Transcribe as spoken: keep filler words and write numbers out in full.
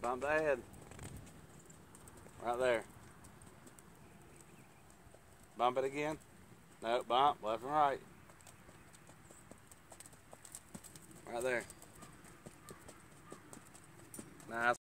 Bump the head. Right there. Bump it again. No, bump, left and right. Right there. Nice.